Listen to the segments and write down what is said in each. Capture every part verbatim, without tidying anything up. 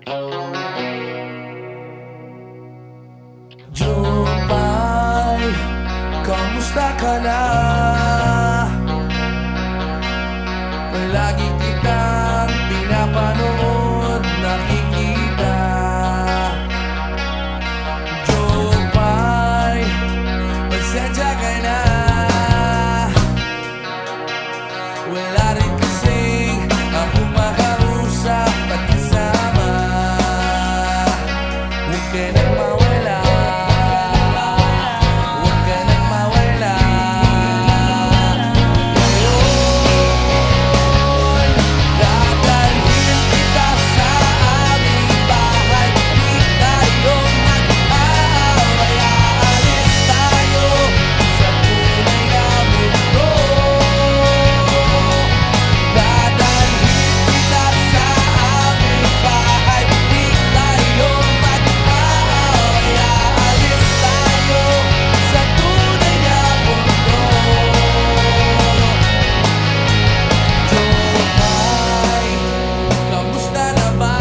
Jupay, kamusta ka na? Palagi kitang pinapanood, nakikita. Jupay, pasensya ka na. Wala rin kasing akong makausap at kasama. Huwag ka nang mawala, huwag ka nang mawala. Ngayon, dadalhin kita sa aming bahay. Di tayo mag-aaway, aalis tayo sa tunay na mundo. Dadalhin kita sa aming bahay. Di tayo mag-aaway, aalis tayo sa tunay na mundo. Jupay, kamusta na ba?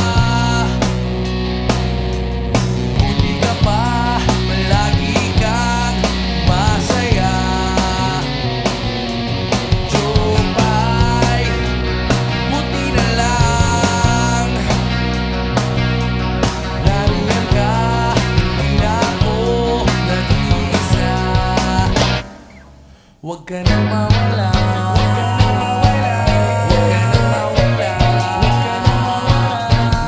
Buti ka pa, palagi kang masaya. Jupay, buti na lang nariyan ka, hindi na ako nag-iisa. Huwag ka nang mawala, huwag ka nang mawala, huwag ka nang mawala, huwag ka nang mawala.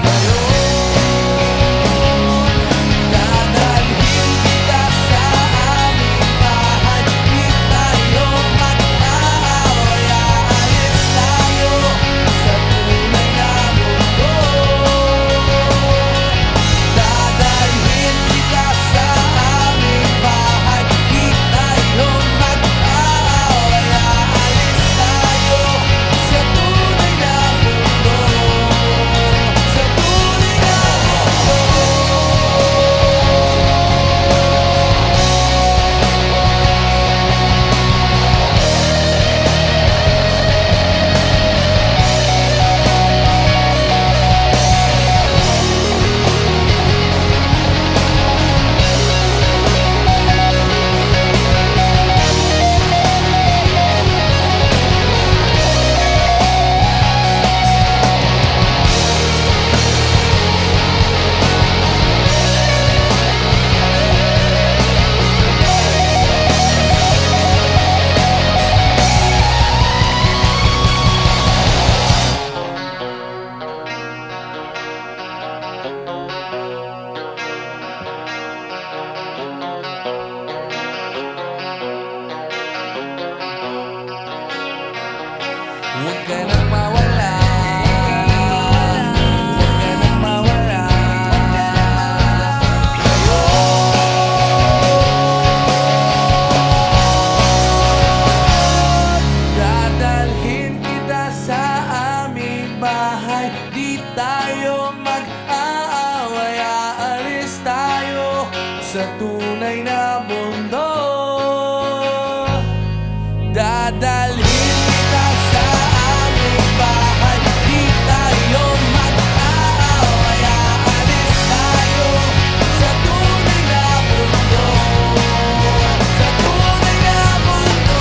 Ngayon, dadalhin kita sa aming bahay. Di tayo mag-aaway, aalis tayo sa tunay na mundo. Dadalhin kita sa aming bahay. Di tayo mag-aaway, aalis tayo sa tunay na mundo. Sa tunay na mundo. Huwag ka nang mawala, huwag ka nang mawala. Ngayon, dadalhin kita sa aming bahay. Di tayo mag-aaway, aalis tayo sa tunay na mundo. Dadalhin kita sa aming bahay. Di tayo mag-aaway, aalis tayo sa tunay na mundo. Sa tunay na mundo.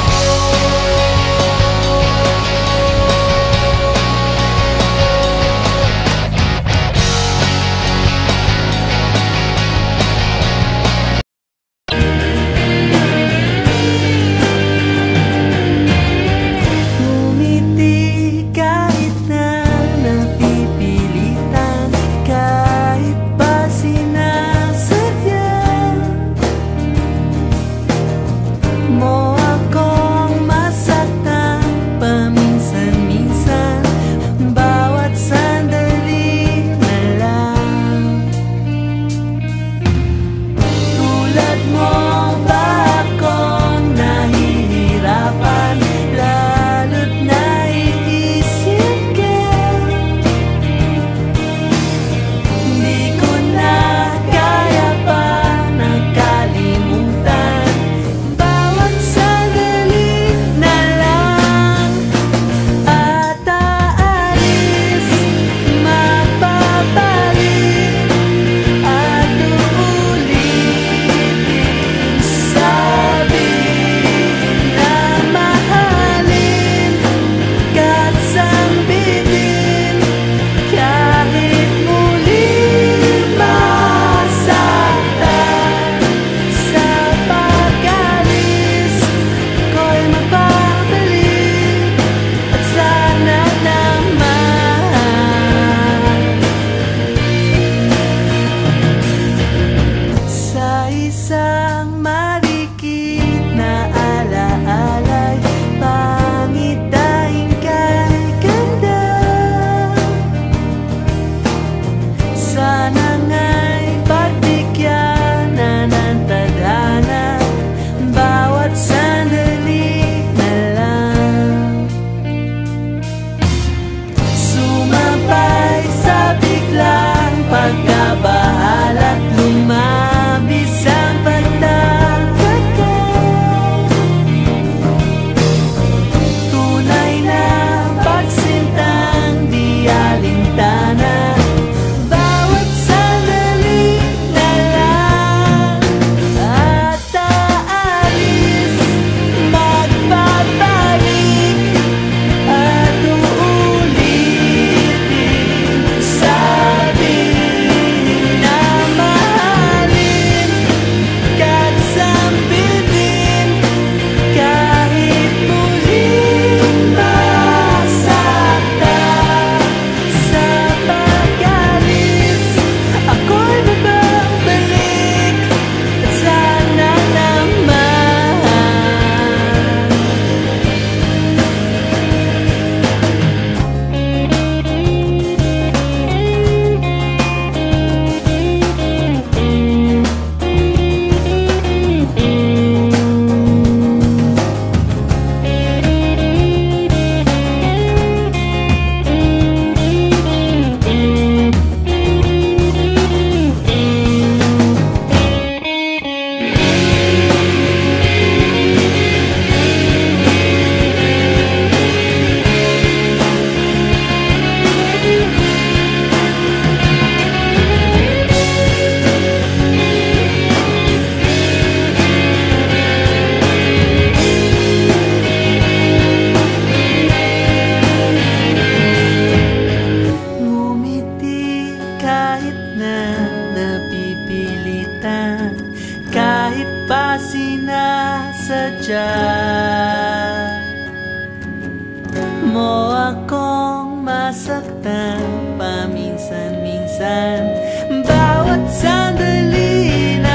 minsan, bawat sandali na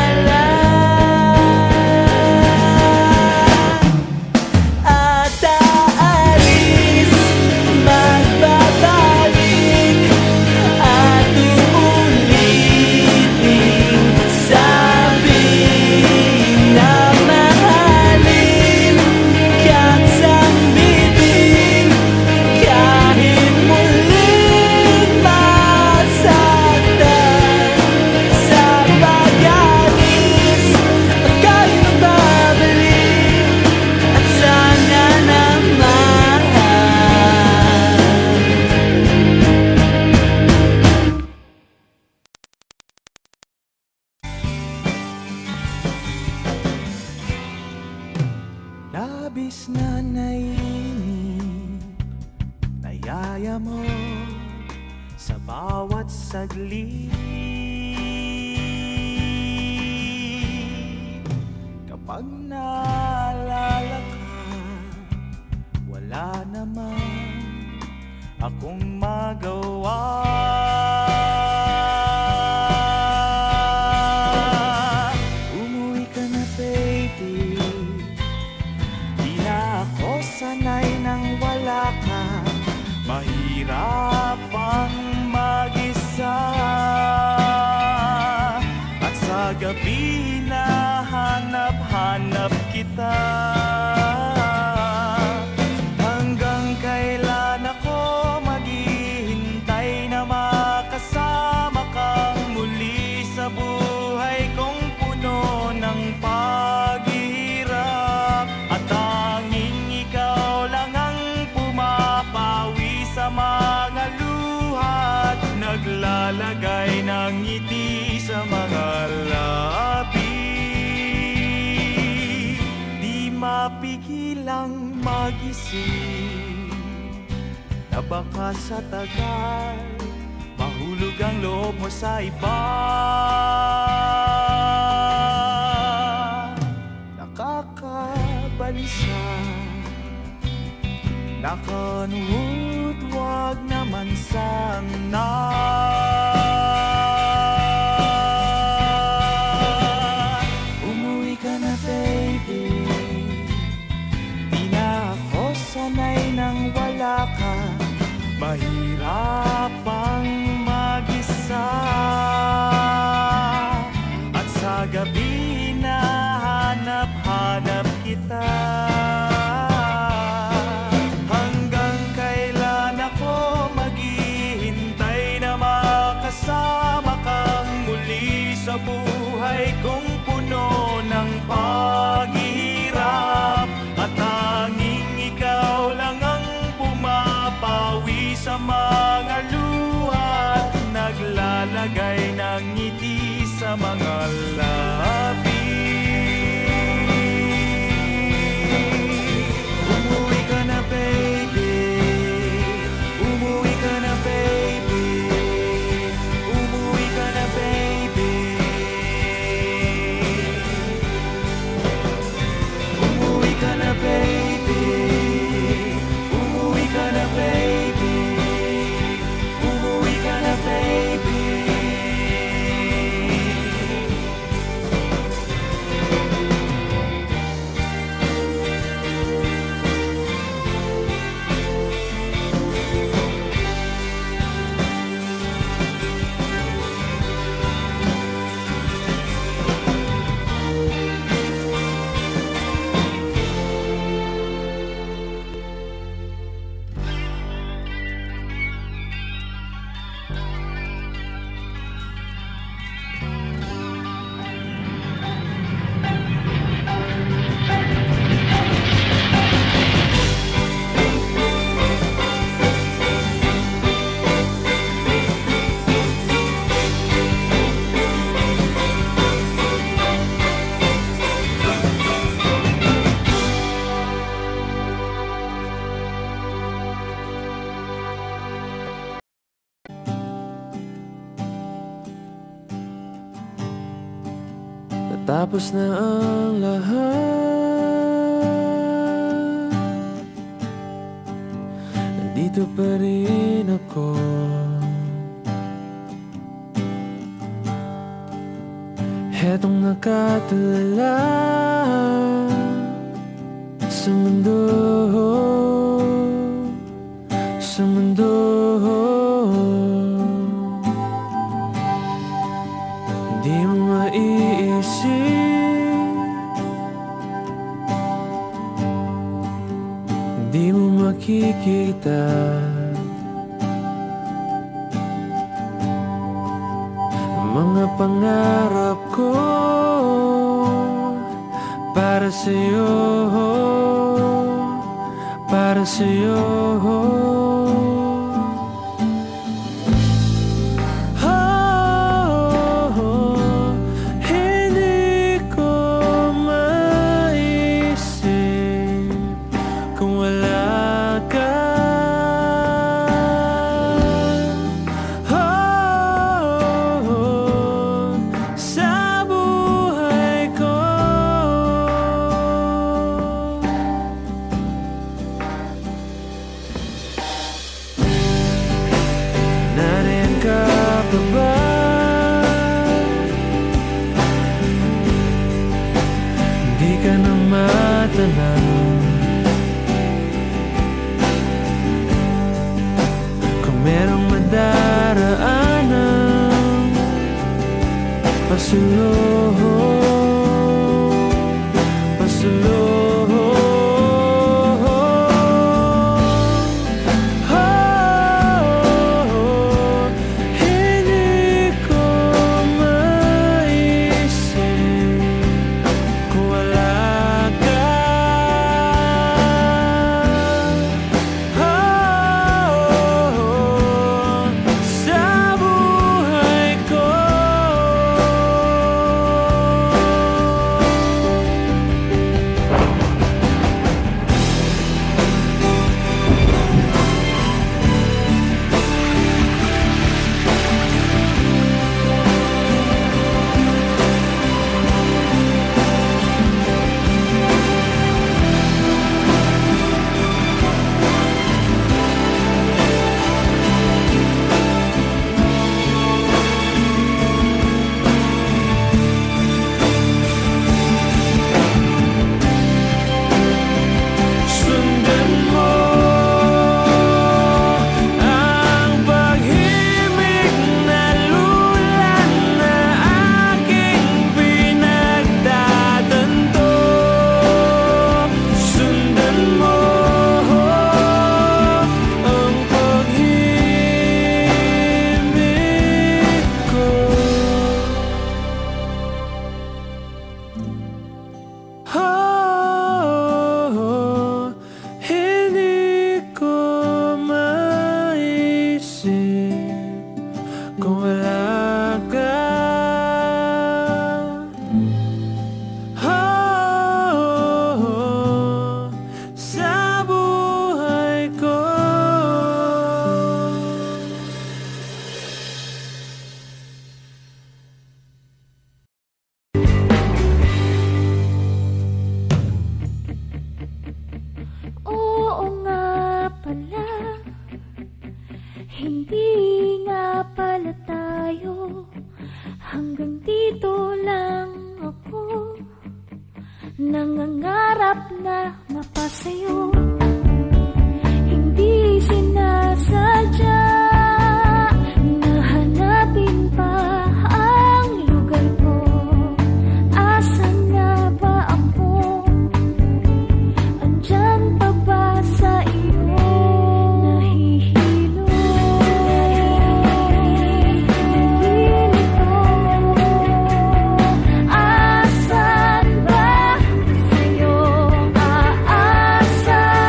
at aalis, magbabalik at uulitin, sabihin na mahalin ka't sambitin, kahit muling masaktan sa pag-alis. Aka'y magbabalik at sana naman. Labis na naiinip, nayaya mo sa bawat saglit. Kapag naalala ka, wala naman akong magawa. Umuwi ka na, baby. Di na ako sanay nang wala ka. Mahirap ang mag-isa, at sa gabi hinahanap-hanap kita. Hanggang kailan ako maghihintay na makasama kang muli sa buhay kong puno ng paghihirap. At tanging ikaw lang ang pumapawi sa mga luha at naglalagay ng ngiti sa mga labi. Di mapigilang magising na baka sa tagal mahulog ang loob mo sa iba. Nakakabalisa, nakanuot, wag naman sana. Umuwi ka na, baby. Di na ako sanay nang wala ka. Mahirap ang mag-isa, at sa gabi hinahanap-hanap kita. Hanggang kailan ako maghihintay na makasama kang muli sa buhay kong puno ng paghihirap. At tanging ikaw lang ang pumapawi sa mga luha at naglalagay ng ngiti sa mga labi. Umuwi ka na, baby. Umuwi ka na, baby. Umuwi ka na, baby. Umuwi ka na, baby. Umuwi ka na, baby. Umuwi ka na, baby. Tapos na ang lahat, nandito pa rin ako. Hetong nakatulala sa mundo, sa mundo. Di mo maiisip, di mo makikita mga pangarap ko para sa'yo, para sa'yo. Kung merong madaraanan pasulong, pasulong. Asa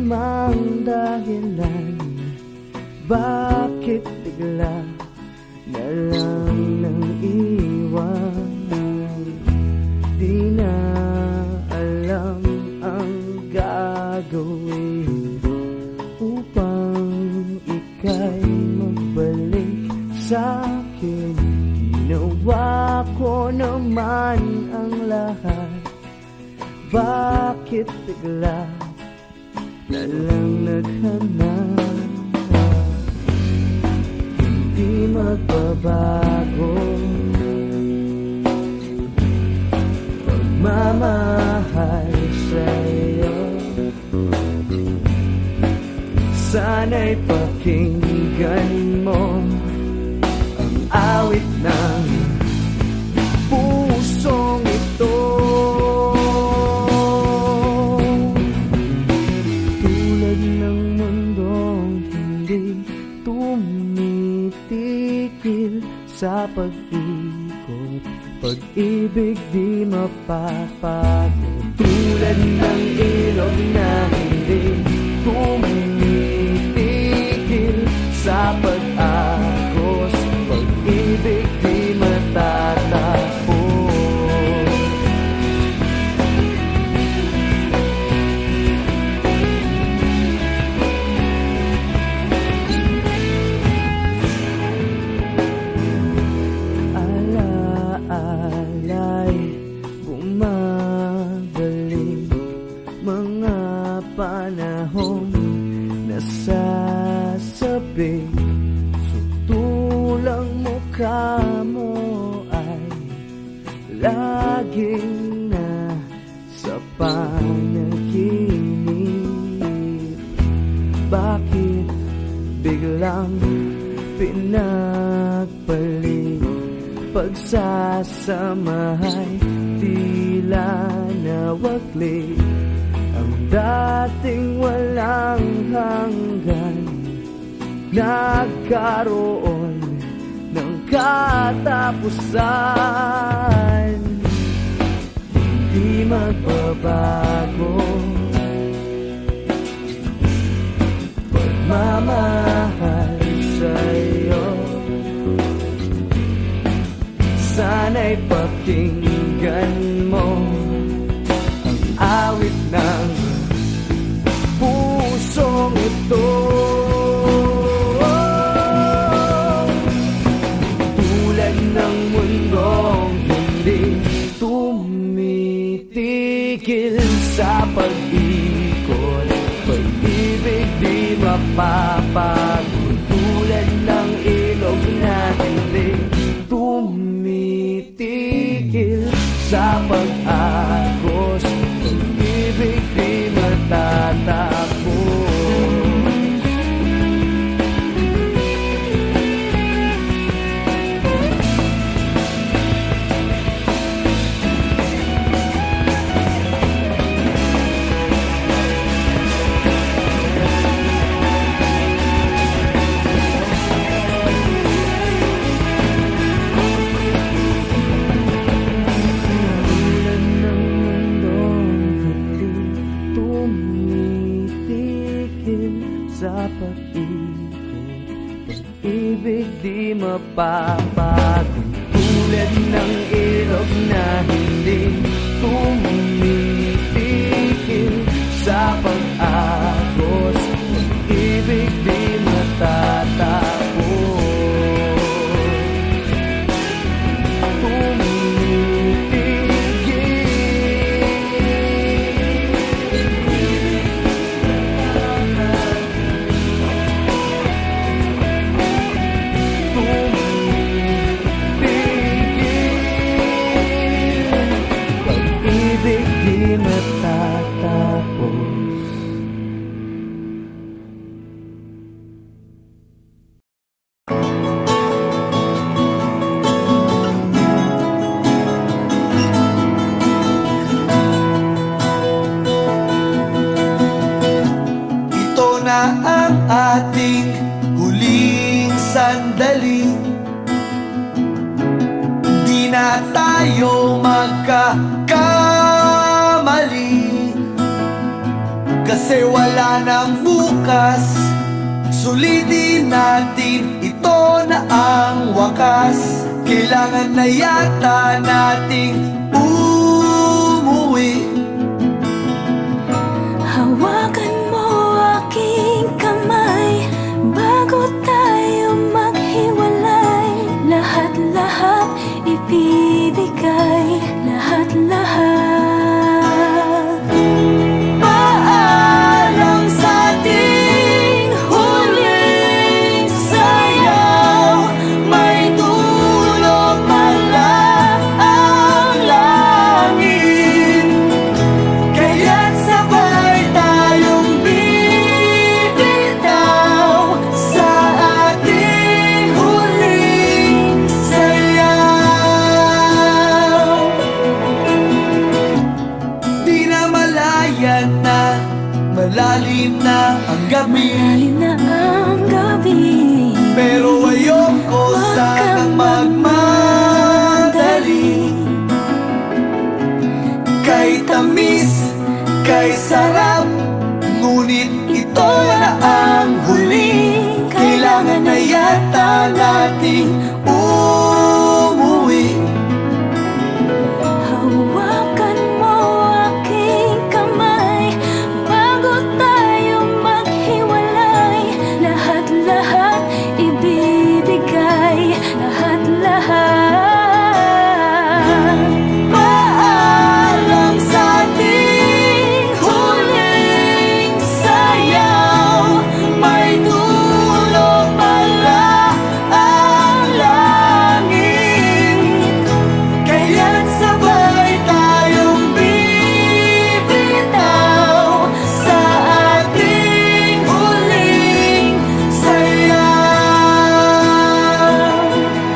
mang dahilan, bakit bigla na lang nang iwan? Di na alam ang gagawin upang ika'y magbalik sa'kin. Ginawa ko naman ang lahat, bakit bigla na lang naghanap? Hindi magbabago pagmamahal sa'yo. Sana'y pakinggan mo ang awit ng pusong ito. Tulad ng mundong hindi tumitigil sa pag-ikot, pag-ibig di mapapagod. Tulad ng ilog na hindi tumitigil sa pag-agos, pag-ibig di matatapos. Alaalay, bumabalik mga panahong nasasabik. Sutulang mukha mo ay laging nasa panaginip. Bakit biglang pinagpalit? Pagsasamahay tila nawaglit, ang dating walang hanggan nagkaroon ng katapusan. Hindi magbabago pagmamahal sa'yo. Sana'y pakinggan mo ang awit ng pusong ito. Tulad ng mundong hindi tumitigil sa pag-ikot, pag-ibig di mapapagod. Tulad ng ilog na hindi tumitigil sa pag-agos, pag-ibig di matatapos. Sa pag-ikot, pag-ibig di mapapagod. Tulad ng ilog na hindi tumitigil sa pag-agos, pag-ibig di matatapos. Ating huling sandali, di na tayo magkakamali. Kasi wala nang bukas. Sulitin natin, ito na ang wakas. Kailangan na yata nating umuwi. Hawakan mo aking kamay bago tayo maghiwalay. Lahat-lahat ibibigay, lahat-lahat. Paalam sa ating huling sayaw. May dulo pala ang langit. Kaya't sabay tayong bibitaw sa ating huling sayaw. Di na malayan na, malalim na ang gabi. Malalim na ang gabi, Pero ayoko sanang magmadali. Kay tamis, kay sarap, ngunit ito na ang huli. Kailangan na yata nating umuwi. hawakan mo aking kamay bago tayo maghiwalay. Lahat-lahat ibibigay, lahat-lahat. Paalam sa ating huling sayaw. May dulo pala ang langit. Kaya't sabay tayong bibitaw sa ating huling sayaw.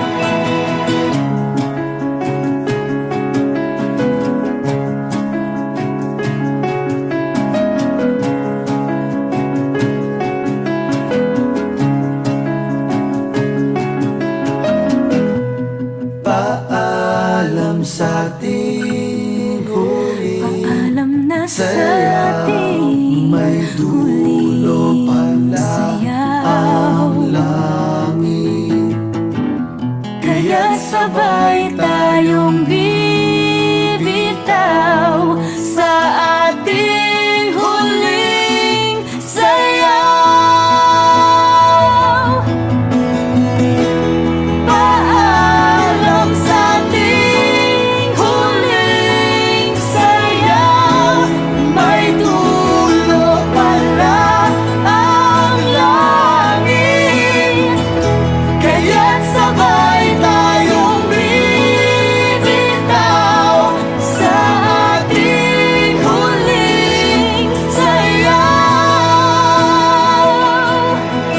Paalam sa ating huling Paalam na sa sayaw. ating May dulo huling pala sayaw. ang langit. Kaya sabay tayong bibitaw sa ating huling sayaw. Paalam sa ating huling sayaw. May dulo pala ang langit. Kaya't sabay tayong bibitaw sa ating huling sayaw.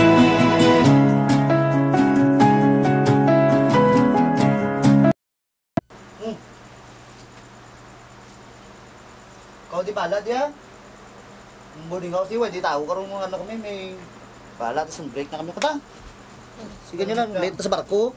Kau di pala dia. Boarding house di di tahu karong mga ano kami may pala tapos break na kami kata. Sige nyo lang, late na sa barko.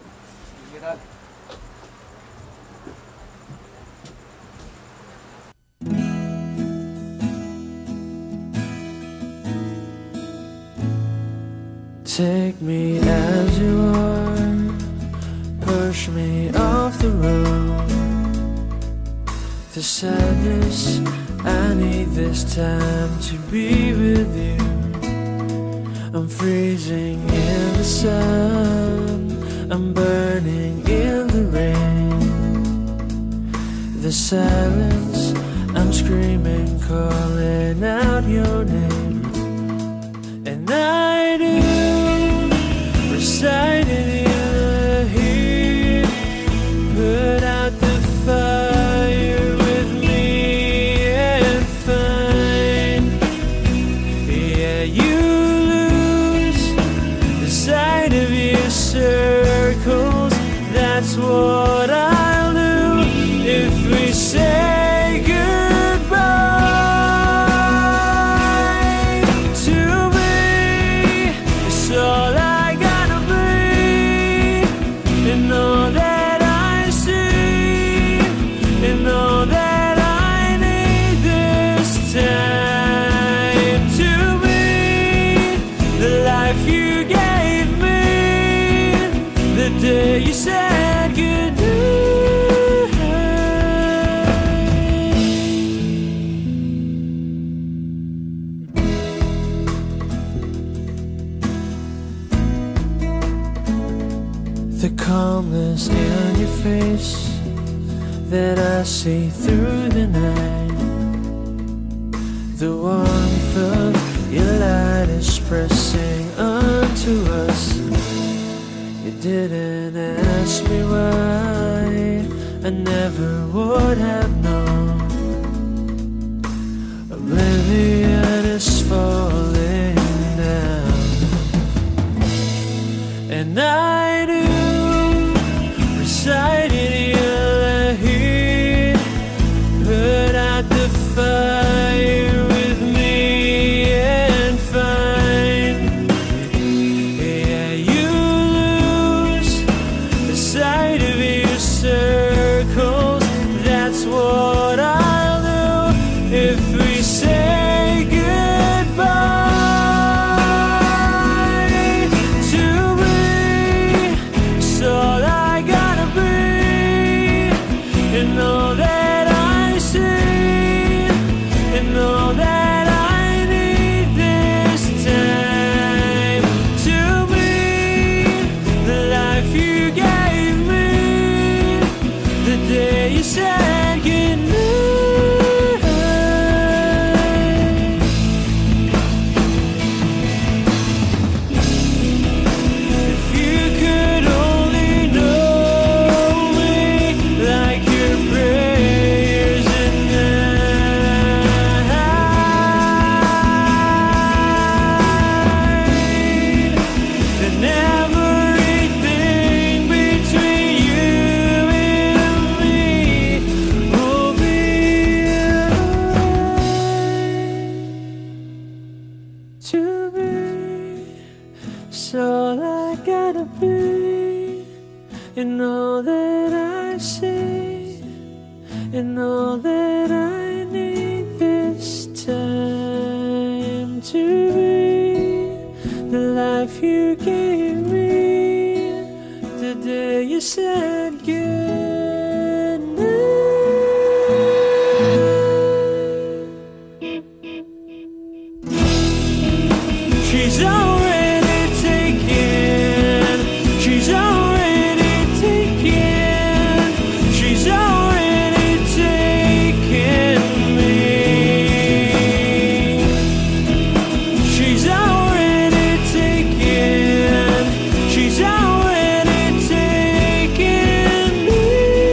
Take me as you are, push me off the road. The sadness, I need this time to be with you. I'm freezing in the sun, I'm burning in the rain. The silence, I'm screaming, calling out your name. And I do recite in your heat, put out the fire with me and find, yeah, you lose the sight of your circles. That's what I'll do if we say goodbye to me. It's all I gotta be, and all that I see, and all that I need this time. life you gave me the day you said goodnight. The calmness in your face that I see through the night, the warmth of your light is pressing onto us. You didn't ask me why, I never would have known. Oblivion is falling down, and I knew recited your heat, put out the fire with me and find, yeah, you lose the sight of your circles. That's what I'll do if we say goodbye to me. It's all I gotta be, and all that I see, and all that I need this time to be the life you gave me the day you said goodnight. If you could only know me like your prayers at night, then everything between you and me will be alright. To be, it's all I gotta be, and all that I see, and all that I need this time to be the life you gave me the day you said goodnight. She's already taken, she's already taken, she's already taken me. She's already taken, she's already taken me.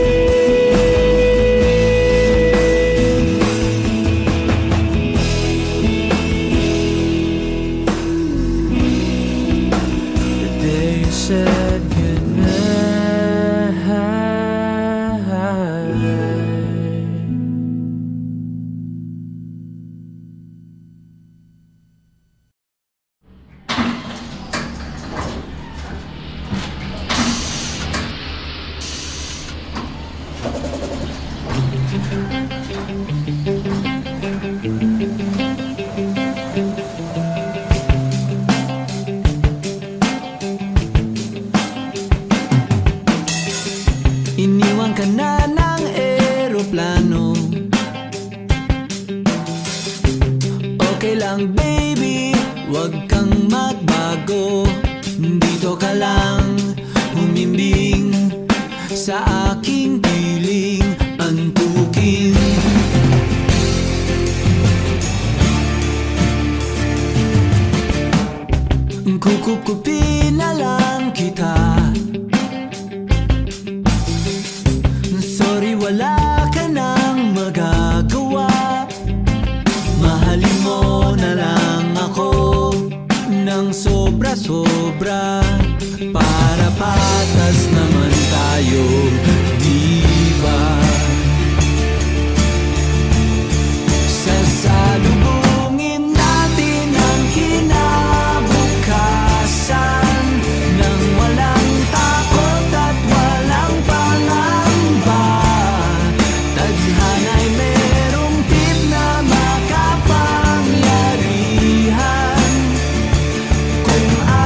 The day you said goodnight. Iniwan ka na ng eroplano. Okay lang baby, wag kang magbago. Dito ka lang humimbing sa aking piling antukin. Kukupin na lang kita. Sorry, wala ka nang magagawa. Mahalin mo na lang ako ng sobra-sobra, para patas naman tayo, di ba? Sasalubungin natin ang kinabukasan nang walang takot at walang pangamba. Tadhana'y merong tip na makapangyarihan. Kung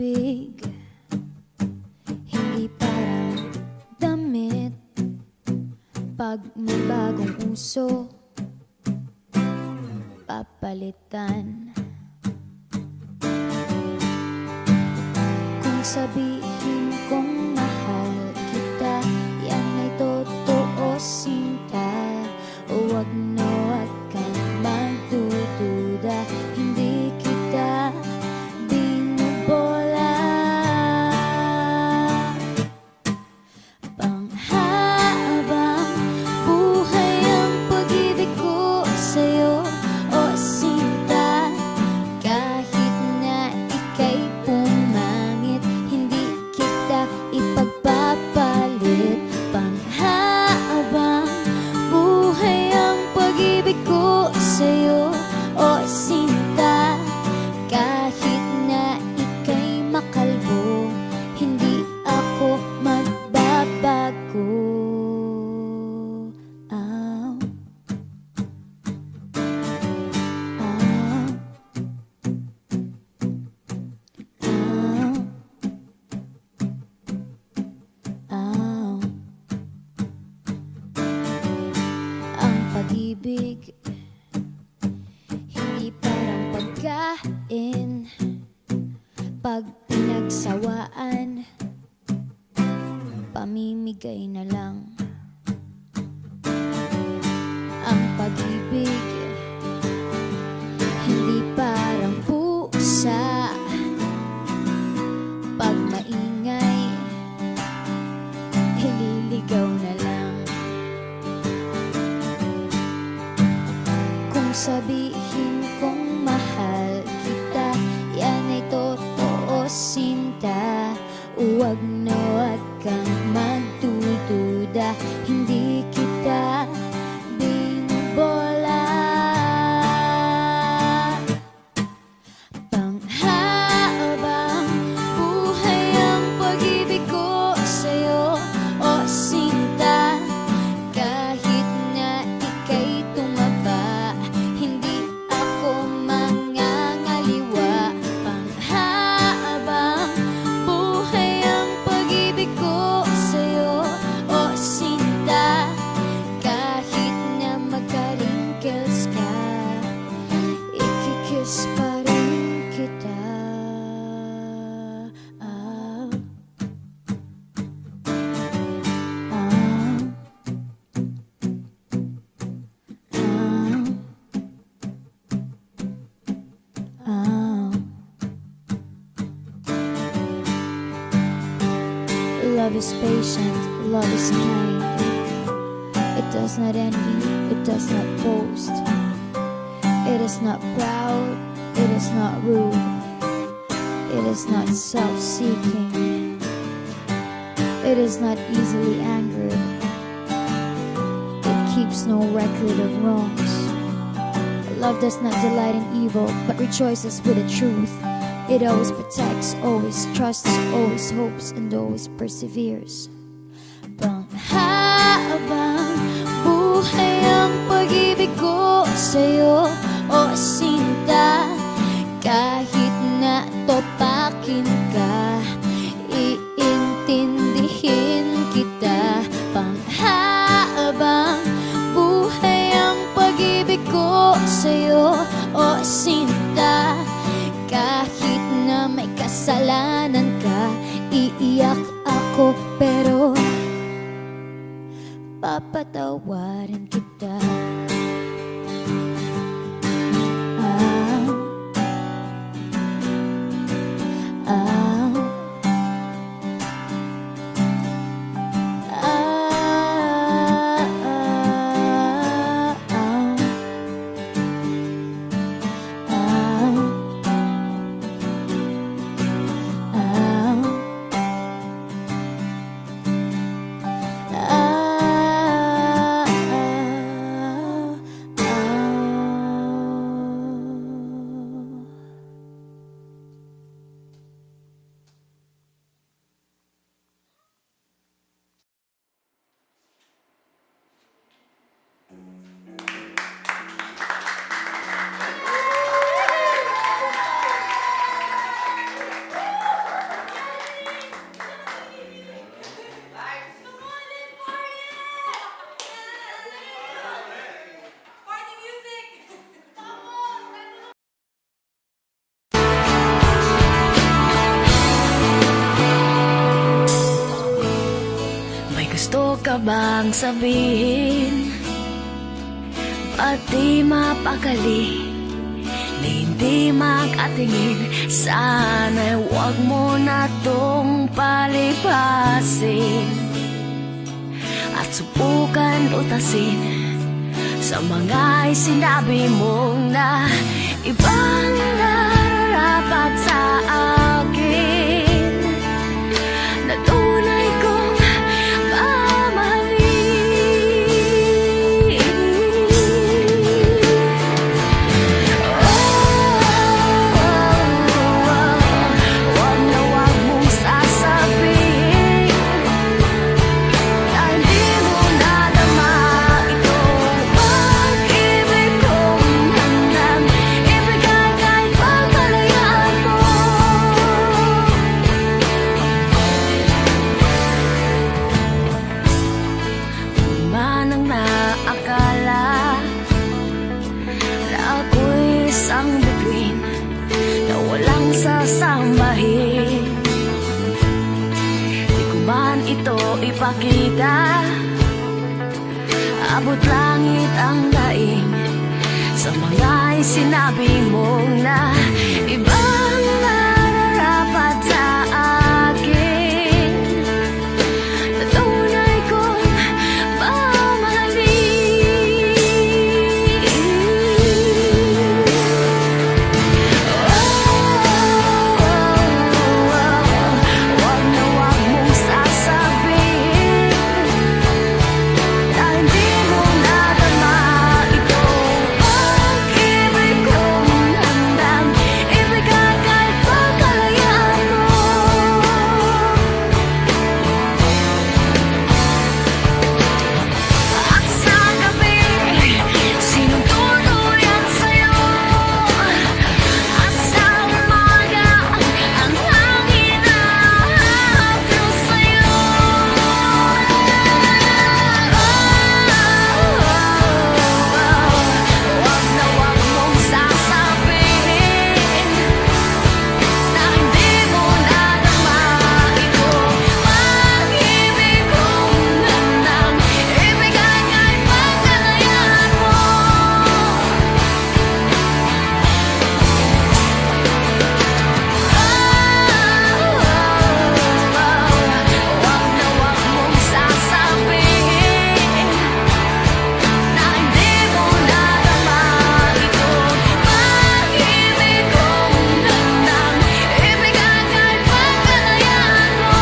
pag-ibig hindi parang damit. Pag may bagong uso, papalitan. Kung sabihin kong mahal kita, yan ay totoo, sinta. Huwag na huwag kang magdududa, hindi kita binubola. Panghabang buhay ang pag-ibig ko sa'yo, o sinta. Kahit na ika'y pumangit, hindi kita ipagpapalit. Panghabang buhay ang pag-ibig ko sa'yo, o sinta. Kahit na ika'y makalbo, hindi ako magbabago. Aw. Aw. Aw. Aw. Ang pag-ibig hindi parang pagkain. Pag pinagsawaan, pamimigay na lang. Ang pag-ibig hindi parang pusa. Pag maingay, ililigaw na lang. Kung sabihin kong mahal kita, yan ay totoo, sinta. Huwag na huwag kang magdududa, hindi kita binubola. Panghabang buhay ang pag-ibig ko sa'yo, o sinta. Kahit na ika'y tumaba, hindi ako mangangaliwa. Panghabang buhay ang pag-ibig ko sa'yo, o sinta. Kahit na magka-wrinkles ka, ikikiss pa rin kita. Ah. Ah. Ah. Ah. Love is patient, love is kind. It does not envy, it does not boast. It is not proud, it is not rude. It is not self-seeking. It is not easily angered. It keeps no record of wrongs. Love does not delight in evil, but rejoices with the truth. It always protects, always trusts, always hopes, and always perseveres. Panghabang buhay ang pag-ibig ko sa'yo, o sinta. Kahit na topakin ka, iintindihin kita. Panghabang buhay ang pag-ibig ko sa'yo, o sinta. Kahit na may kasalanan ka, iiyak ako, pero papatawarin kita. Ah. Ah. Ah. Ah. Ah. Ah. Ah. Ah. Ah. bang sabihin? Ba't di mapakali na hindi mag-atingin? Sana'y huwag mo na tong palipasin at subukan utasin sa mga sinabi mong na ibang nararapat sa akin, na tunay kong mamahalin. Oh, oh, oh, wag na wag mong sasabihin na hindi mo nadama itong pag-ibig kong handang ibigay kahit pagkalayaan mo. Kung man ang naakala na ako'y isang bituin na walang sasambahin, di ko man ito ipakita, abot langit ang daing sa mga sinabi mong na ibang nararapat sa akin, na tunay kong mamahalin. Oh, oh, oh, wag na wag mong sasabihin na hindi mo nadama itong pag-ibig kong handang ibigay kahit pagkalayaan mo. At sa gabi, sinong tuluyan sa'yo? At sa umaga, ang hangin na hahaplo sa'yo. Wag na wag mong sasabihin na hindi mo nadama itong pag-ibig kong handang ibigay kahit pagkalayaan mo. Wag na wag mong sasabihin na hindi mo nadama itong pag-ibig kong handang ibigay kahit pagkalayaan mo.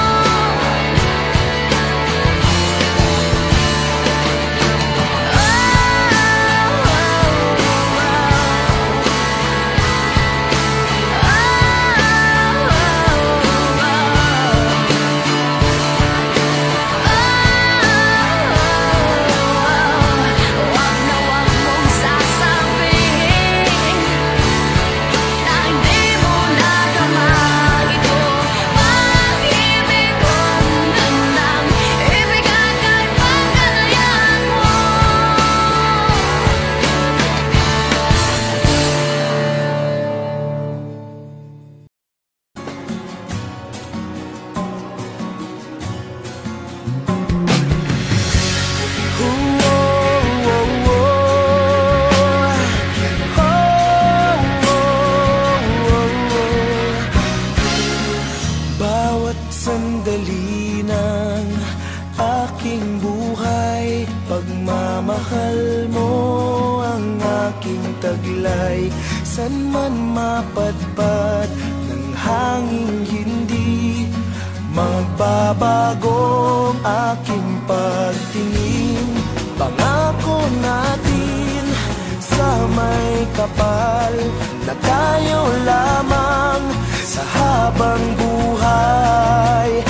Wag na wag mong sasabihin na hindi mo nadama itong pag-ibig kong handang ibigay kahit pagkalayaan mo. Bawat sandali ng aking buhay, pagmamahal mo ang aking taglay. San man mapadpad ng hanging hindi magbabago ang aking pagtingin. Pangako natin sa may kapal na tayo lamang sa habang buhay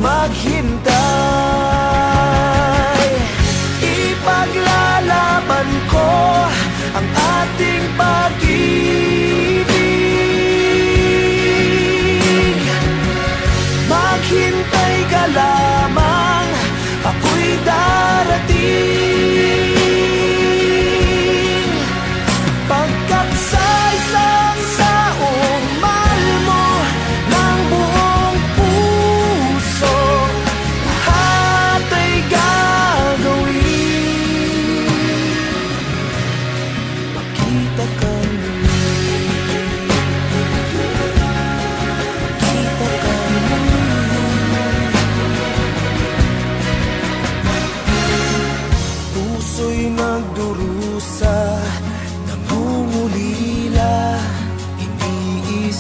maghintay. Ipaglalaban ko ang ating pag-ibig. Maghintay ka lamang, ako'y darating. Pagkat sa isang taong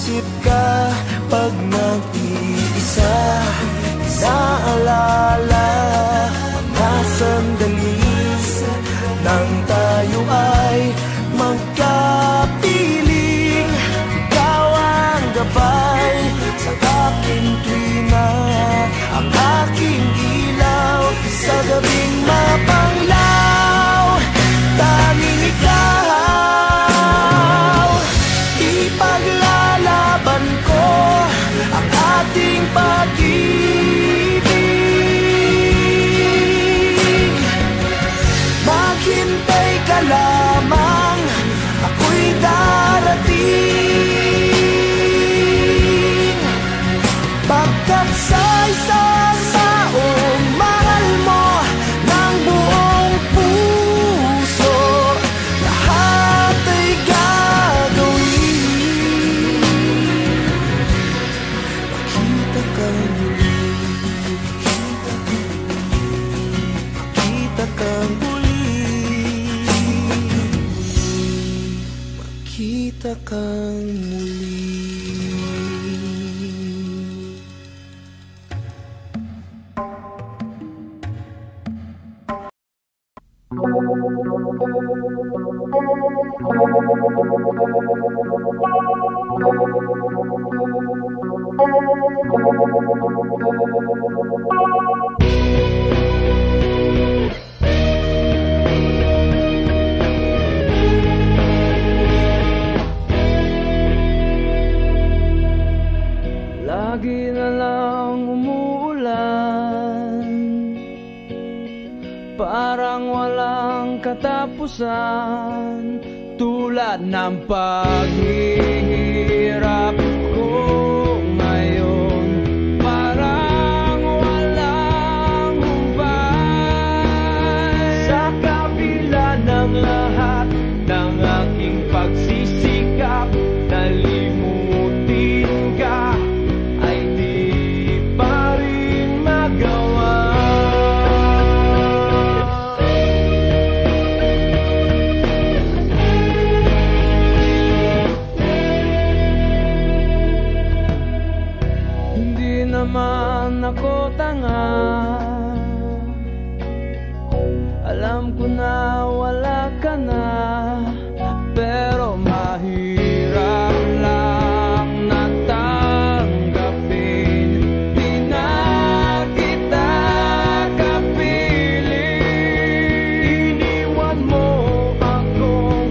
isip ka pag nag-iisa. Naalala na sandali nang tayo ay magkapiling. Ikaw ang gabay sa aking tuwina, ang aking ilaw sa gabing mapanglaw. Tanging ikaw, ipaglalaban ko ang ating pag-ibig. Maghintay ka lamang, ako'y darating. Pagkat sa isang taong mahal mo ng buong puso, lahat ay gagawin. Makita kang muli, makita kang muli, makita kang muli. Lagi na lang umuulan, parang walang katapusan, tulad ng paghihirap ko ngayon. Parang walang humpay sa kabila ng lahat ng aking pagsisikap. Nalimutin ka ay di pa rin magawa. Hindi naman ako tanga, alam ko na wala ka na, pero mahirap lang na tanggapin. Di na kita kapiling. Iniwan mo akong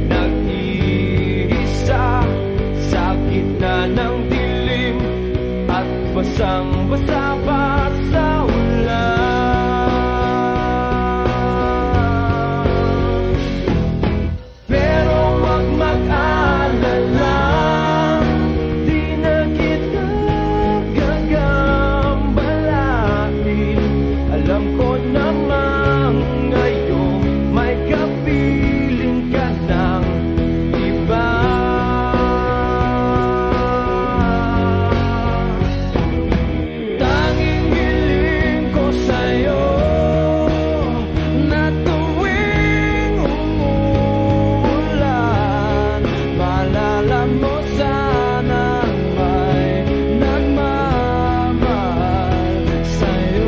nag-iisa sa gitna ng dilim at basang-basa pa sa ulan. Pero wag mag-alala, di na kita gagambalain. Alam ko namang ngayon may kapiling ka ng iba. Tanging hiling ko sa'yo na tuwing umuulan, maalala mo sanang may nagmamahal sa'yo.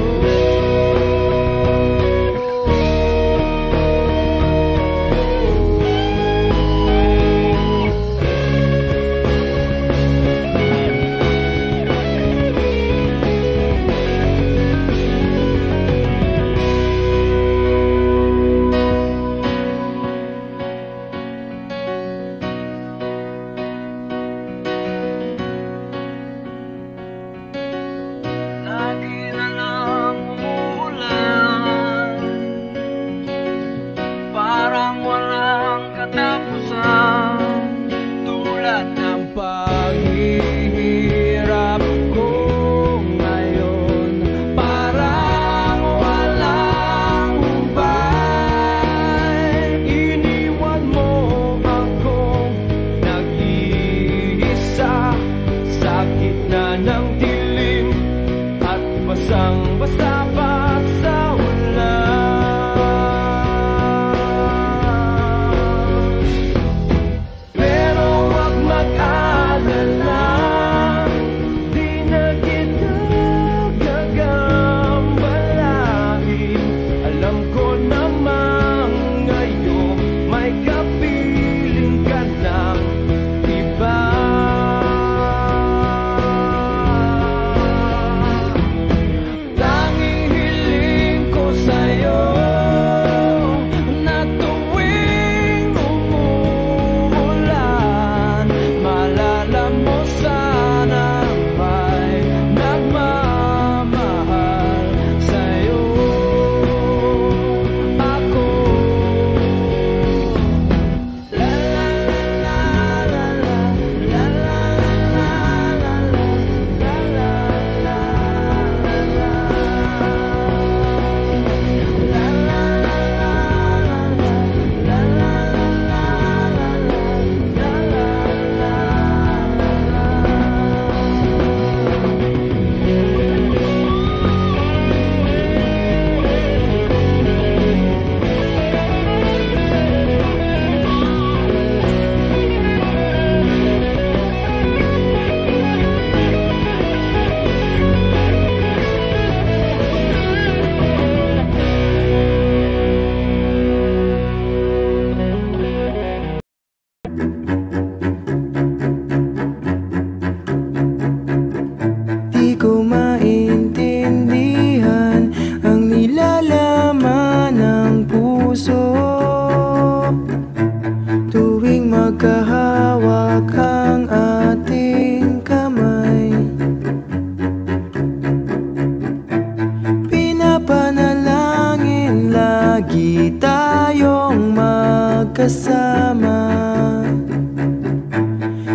Lagi na lang umuulan, parang walang katapusan, tulad ng paghihirap ko ngayon. Parang walang humpay. Iniwan mo akong nag-iisa sa gitna ng dilim at basang-basa pa sa ulan. Pero wag mag-alala,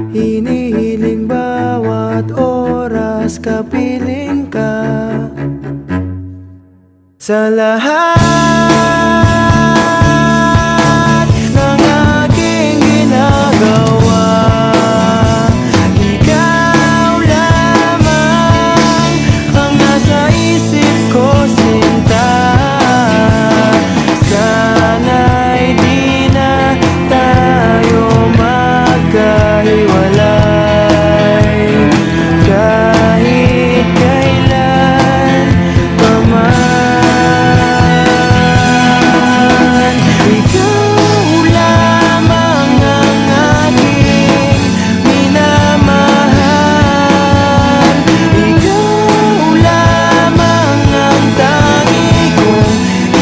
hinihiling bawat oras kapiling ka. Sa lahat ng aking ginagawa, ikaw lamang ang nasa isip ko, sinta. Sana'y di na tayo magkahiwalay kahit kailan pa man. Ikaw lamang ang aking minamahal, ikaw lamang ang tangi kong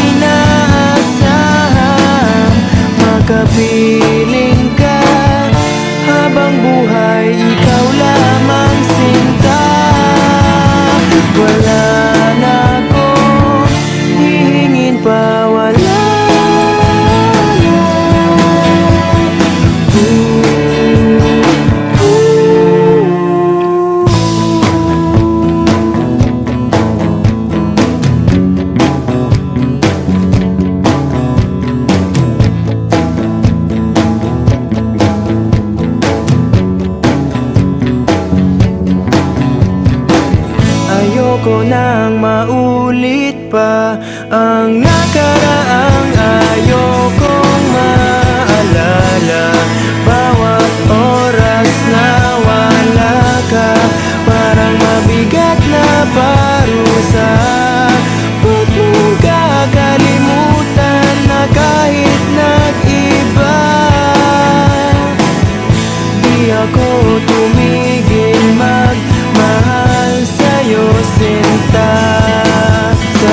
inaasahan. Makapiling ka habang buhay, ikaw lamang sinta. Wala na akong hihingin pa, wala. Ayoko nang maulit pa ang nakaraang ayokong maalala. Bawat oras na wala ka, parang mabigat na parusa. Huwag mong kakalimutan na kahit nag-iba, di ako tumigil magmahal sa'yo, sinta. Sa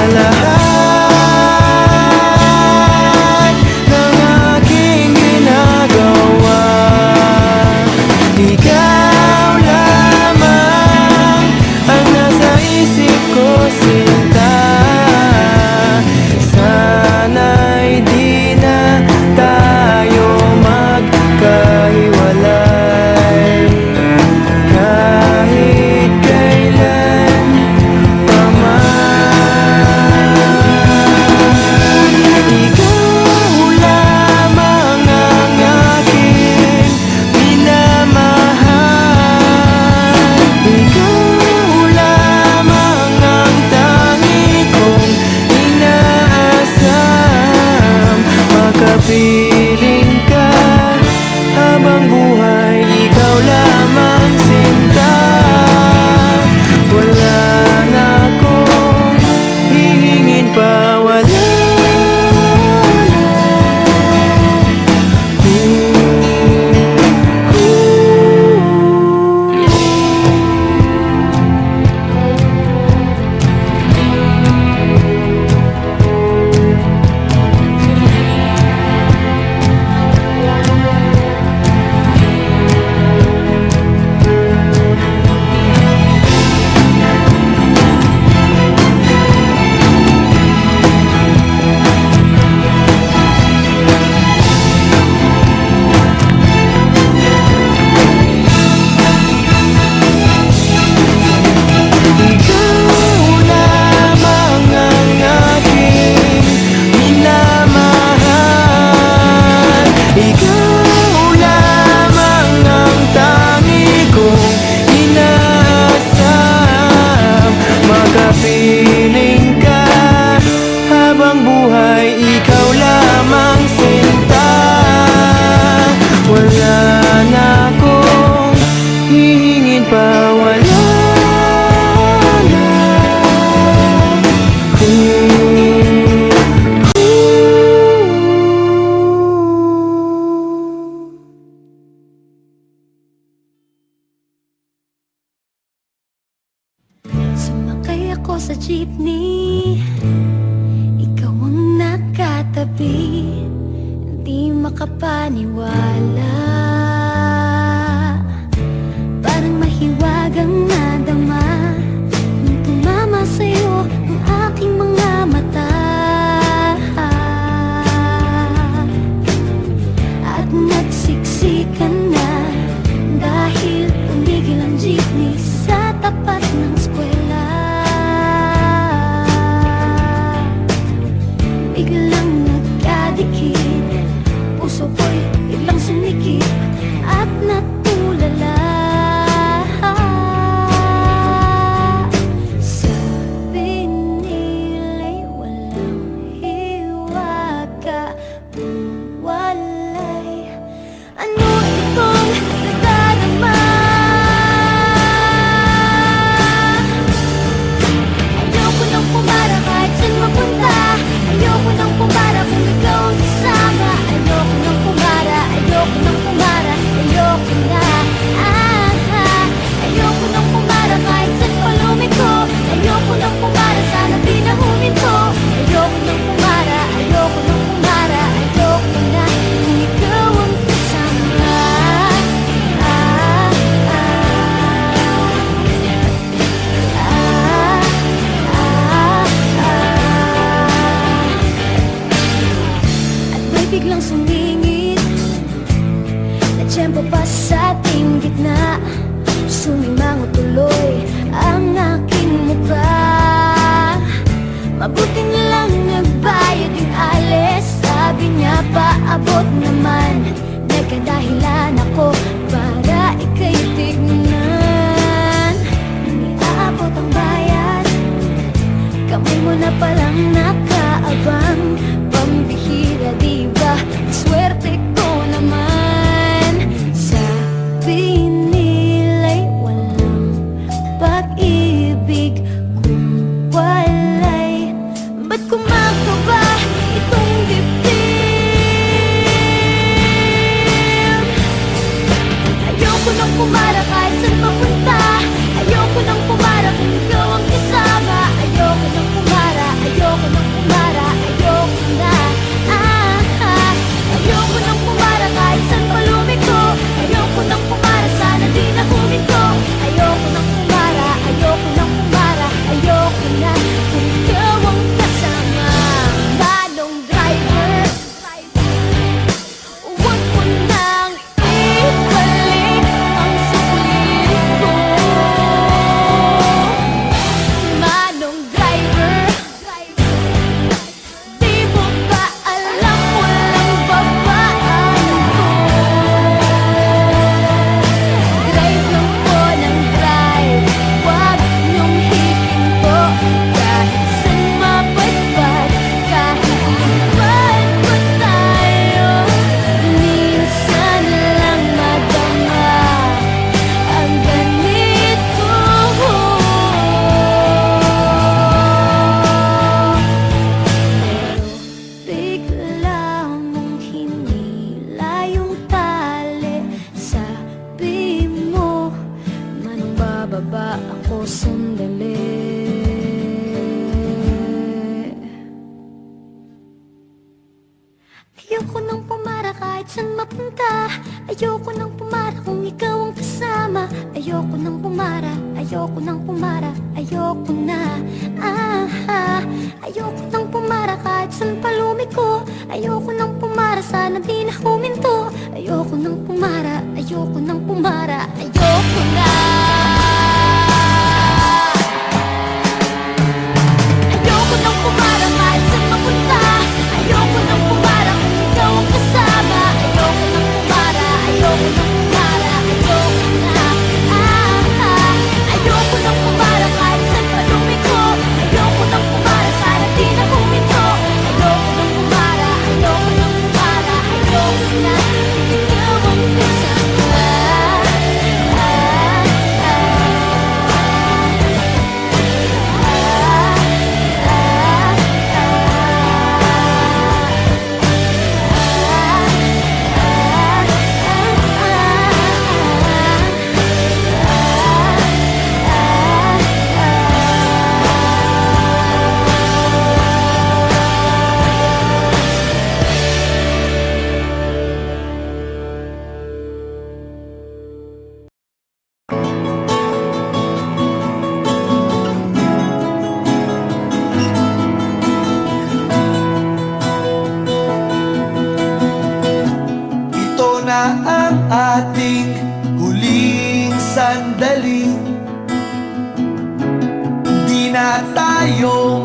lahat ng aking ginagawa, ikaw lamang ang nasa isip ko, sinta. Sana'y di na tayo magkahiwalay kahit kailan pa man. Ikaw lamang ang aking minamahal, ikaw lamang ang tangi kong inaasam. Makapiling ka habang buhay, ikaw lamang sinta. Wala na akong hihingin pa, wala. Ikaw lamang ang aking minamahal, ikaw lamang ang tangi kong inaasam. Makapiling ka habang buhay, ikaw lamang sinta. Wala na akong hihingin pa, wala. Sumakay ako sa jeepney, ikaw ang nakatabi. Di makapaniwala, parang mahiwagang nadama nung tumama sa'yo ang aking mga mata. At nagsiksikan na dahil nang pumara kahit saan papunta. Ayoko nang pumara kung ikaw ang kasama. Ayoko nang pumara, ayoko nang pumara, ayoko na. Ah, ah. Ayoko nang pumara kahit saan palumiko. Ayoko nang pumara, sana di na huminto. Ayoko nang pumara, ayoko nang pumara, ayoko na. Kung ikaw ang kasama, manong driver, huwag mo nang ibalik ang sulit ko. Manong driver, di mo ba alam walang babaan ko? Drive lang po ng drive, huwag niyong hihinto. Kahit saan mapadpad, kahit lipat pa tayo, minsan lang madama ang ganito. Pero bigla mong hinila yung tali. Sabi mo, manong bababa ako sandali. Ayoko nang pumara kahit saan mapunta. Ayoko nang pumara kung ikaw ang kasama. Ayoko nang pumara, ayoko nang pumara, ayoko na. Ah, ah. Ayoko nang pumara kahit saan palumiko. Ayoko nang pumara, sana di na huminto. Ayoko nang pumara, ayoko nang pumara, ayoko na. Ayoko nang pumara kahit saan mapunta. Ayoko nang pumara kung ikaw ang kasama. Ayoko nang pumara, ayoko nang pumara, ayoko na. Ah, ah. Ayoko nang pumara kahit saan palumiko. Ayoko nang pumara, sana di na huminto. Ayoko nang pumara, ayoko nang pumara, ayoko na. Ikaw ang kasama. Ah, ah. Ito na ang ating huling sandali. Di na tayo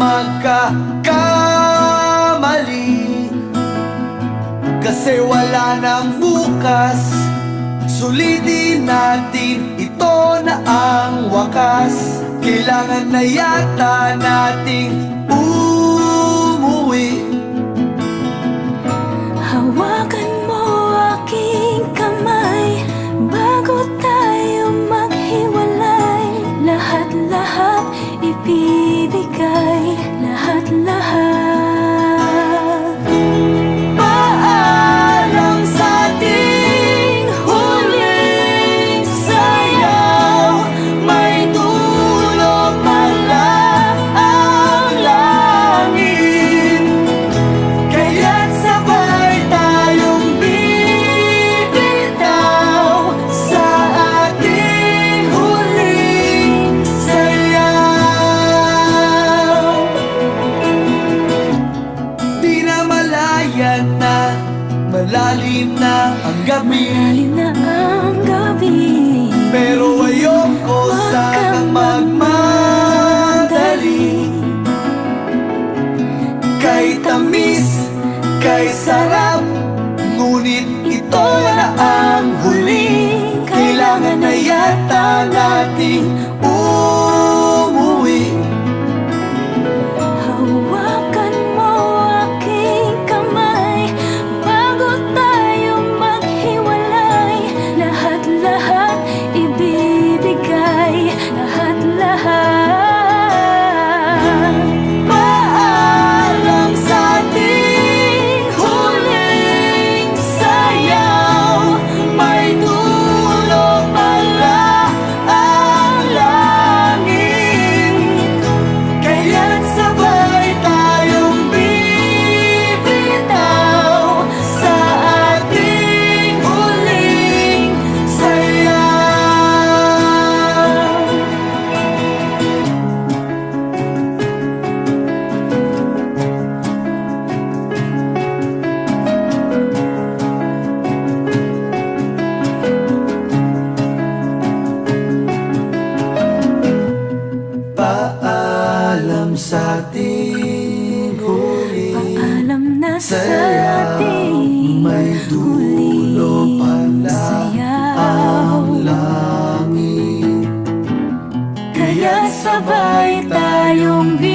magkakamali, kasi wala nang bukas. Sulitin natin, ito na ang wakas. Kailangan na yata nating umuwi. Hawakan mo aking kamay bago tayo maghiwalay. Lahat-lahat ibibigay, lahat-lahat. Paalam sa ating huling sayaw. May dulo pala ang langit, kaya't sabay tayong bibitaw sa ating huling sayaw. Di na malayan na, malalim na ang gabi, Lalim na ang gabi, pero ayoko sanang magmadali. Kay tamis, kay sarap, ngunit ito na ang huli. Kailangan na yata nating umuwi. hawakan mo aking kamay bago tayo maghiwalay. Lahat-lahat ibibigay, lahat-lahat. Paalam sa ating huling sayaw. May dulo pa sabay tayong